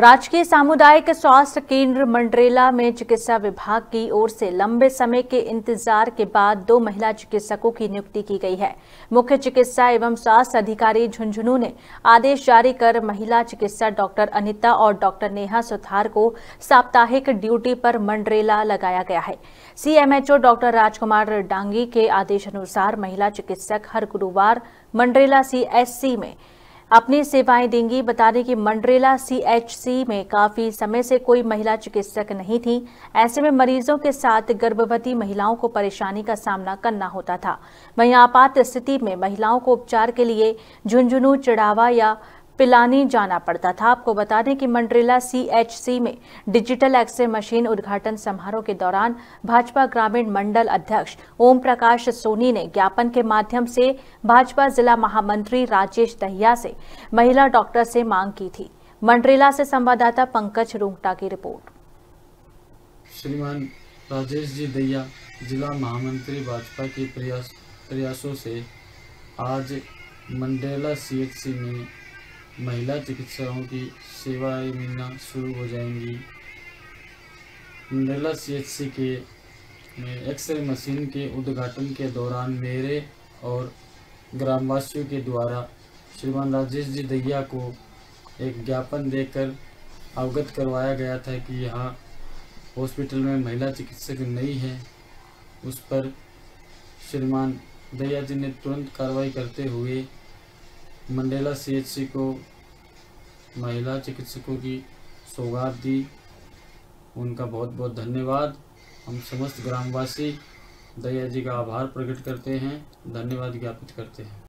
राजकीय सामुदायिक स्वास्थ्य केंद्र मंडरेला में चिकित्सा विभाग की ओर से लंबे समय के इंतजार के बाद 2 महिला चिकित्सकों की नियुक्ति की गई है। मुख्य चिकित्सा एवं स्वास्थ्य अधिकारी झुंझुनू ने आदेश जारी कर महिला चिकित्सा डॉक्टर अनिता और डॉक्टर नेहा सुथार को साप्ताहिक ड्यूटी पर मंडरेला लगाया गया है। सीएमएचओ डॉक्टर राजकुमार डांगी के आदेश अनुसार महिला चिकित्सक हर गुरुवार मंडरेला सीएचसी में अपनी सेवाएं देंगी। बता दें कि मंडरेला सीएचसी में काफी समय से कोई महिला चिकित्सक नहीं थी। ऐसे में मरीजों के साथ गर्भवती महिलाओं को परेशानी का सामना करना होता था। वहीं आपात स्थिति में महिलाओं को उपचार के लिए झुंझुनू, चिड़ावा या पिलानी जाना पड़ता था। आपको बता दें कि मंडरेला सीएचसी में डिजिटल एक्सरे मशीन उद्घाटन समारोह के दौरान भाजपा ग्रामीण मंडल अध्यक्ष ओम प्रकाश सोनी ने ज्ञापन के माध्यम से भाजपा जिला महामंत्री राजेश दहिया से महिला डॉक्टर से मांग की थी। मंडरेला से संवाददाता पंकज रुंगटा की रिपोर्ट। श्रीमान राजेश जी दहिया, जिला महामंत्री भाजपा के प्रयासों से आज मंडरेला सीएचसी में महिला चिकित्सकों की सेवाएं मिलना शुरू हो जाएंगी। मंडरेला सीएचसी के एक्सरे मशीन के उद्घाटन के दौरान मेरे और ग्रामवासियों के द्वारा श्रीमान राजेश जी दहिया को एक ज्ञापन देकर अवगत करवाया गया था कि यहाँ हॉस्पिटल में महिला चिकित्सक नहीं है। उस पर श्रीमान दहिया जी ने तुरंत कार्रवाई करते हुए मंडरेला सीएचसी को महिला चिकित्सकों की सौगात दी। उनका बहुत बहुत धन्यवाद। हम समस्त ग्रामवासी दहिया जी का आभार प्रकट करते हैं, धन्यवाद ज्ञापित करते हैं।